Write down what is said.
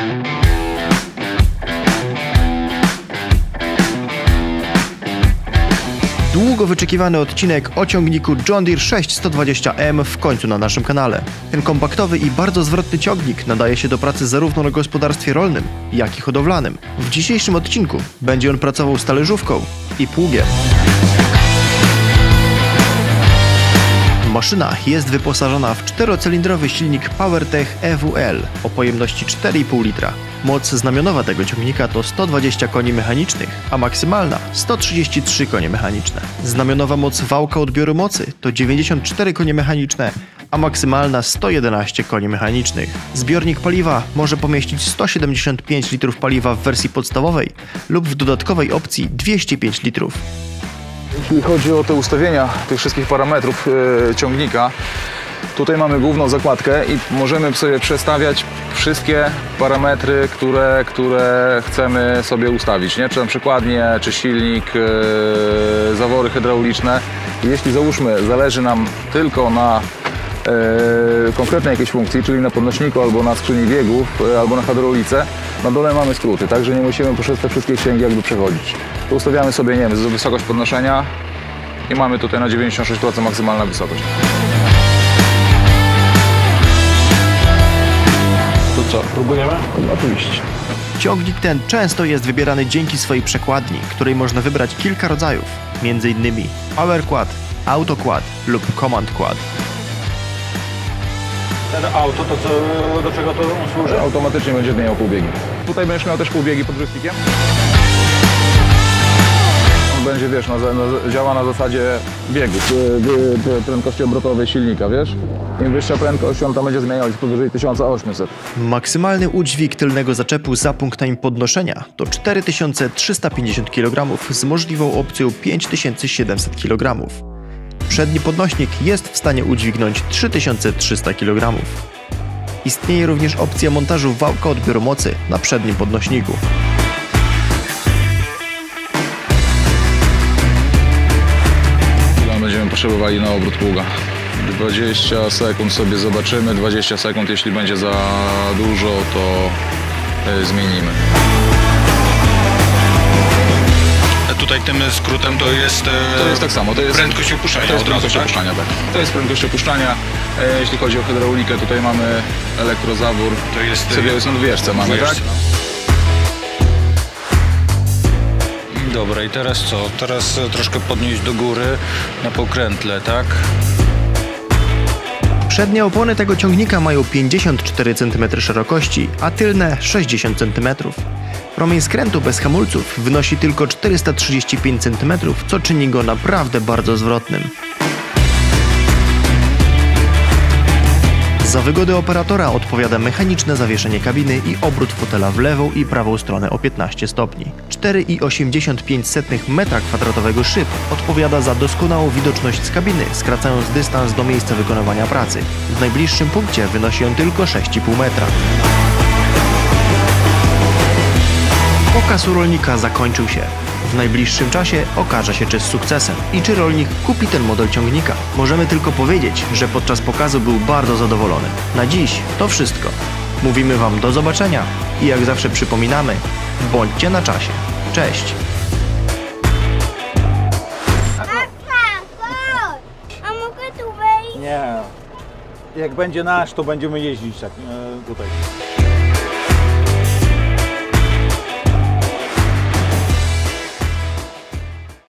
Długo wyczekiwany odcinek o ciągniku John Deere 6120M w końcu na naszym kanale. Ten kompaktowy i bardzo zwrotny ciągnik nadaje się do pracy zarówno na gospodarstwie rolnym, jak i hodowlanym. W dzisiejszym odcinku będzie on pracował z talerzówką i pługiem. Maszyna jest wyposażona w 4-cylindrowy silnik PowerTech EWL o pojemności 4,5 litra. Moc znamionowa tego ciągnika to 120 koni mechanicznych, a maksymalna 133 konie mechaniczne. Znamionowa moc wałka odbioru mocy to 94 konie mechaniczne, a maksymalna 111 koni mechanicznych. Zbiornik paliwa może pomieścić 175 litrów paliwa w wersji podstawowej lub w dodatkowej opcji 205 litrów. Jeśli chodzi o te ustawienia tych wszystkich parametrów ciągnika, tutaj mamy główną zakładkę i możemy sobie przestawiać wszystkie parametry, które chcemy sobie ustawić, nie? Czy tam przekładnie, czy silnik, zawory hydrauliczne. Jeśli załóżmy, zależy nam tylko na konkretnej jakiejś funkcji, czyli na podnośniku, albo na skrzyni biegów, albo na hydraulice, na dole mamy skróty, także nie musimy przez te wszystkie księgi jakby przechodzić. To ustawiamy sobie, nie wiem, wysokość podnoszenia i mamy tutaj na 96% maksymalna wysokość. To co, próbujemy? No, oczywiście. Ciągnik ten często jest wybierany dzięki swojej przekładni, której można wybrać kilka rodzajów, m.in. Power Quad, Auto Quad lub Command Quad. Ten auto, to co, do czego to służy? Automatycznie będzie zmieniał półbiegi. Tutaj będziesz miał też półbiegi pod joystickiem. On będzie, wiesz, działa na zasadzie biegów, prędkości obrotowej silnika, wiesz? Im wyższa prędkość, on tam będzie zmieniał powyżej 1800. Maksymalny udźwig tylnego zaczepu za punktami podnoszenia to 4350 kg z możliwą opcją 5700 kg. Przedni podnośnik jest w stanie udźwignąć 3300 kg. Istnieje również opcja montażu wałka odbioru mocy na przednim podnośniku. Ile będziemy potrzebowali na obrót pługa? 20 sekund sobie zobaczymy, 20 sekund, jeśli będzie za dużo, to zmienimy. Tutaj tym skrótem to jest tak samo, to jest prędkość opuszczania. To jest prędkość opuszczania, tak. To jest prędkość opuszczania. Jeśli chodzi o hydraulikę, tutaj mamy elektrozawór. To jest są wieżce mamy, tak? Dobra, i teraz co? Teraz troszkę podnieść do góry na pokrętle, tak? Przednie opony tego ciągnika mają 54 cm szerokości, a tylne 60 cm. Promień skrętu bez hamulców wynosi tylko 435 cm, co czyni go naprawdę bardzo zwrotnym. Za wygody operatora odpowiada mechaniczne zawieszenie kabiny i obrót fotela w lewą i prawą stronę o 15 stopni. 4,85 m2 szyb odpowiada za doskonałą widoczność z kabiny, skracając dystans do miejsca wykonywania pracy. W najbliższym punkcie wynosi on tylko 6,5 metra. Pokaz u rolnika zakończył się. W najbliższym czasie okaże się, czy z sukcesem i czy rolnik kupi ten model ciągnika. Możemy tylko powiedzieć, że podczas pokazu był bardzo zadowolony. Na dziś to wszystko. Mówimy Wam do zobaczenia i jak zawsze przypominamy, bądźcie na czasie. Cześć! A mogę tu wejść? Nie. Jak będzie nasz, to będziemy jeździć tak tutaj.